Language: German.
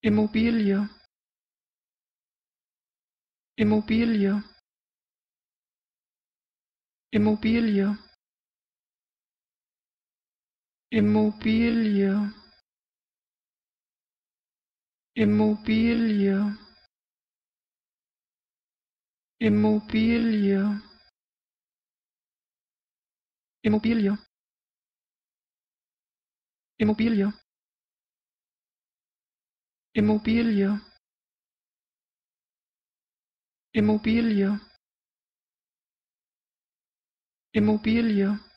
Immobilie, Immobilie, Immobilie, Immobilie, Immobilie, Immobilie, Immobilie, Immobilie, Immobilie, Immobilie, Immobilie.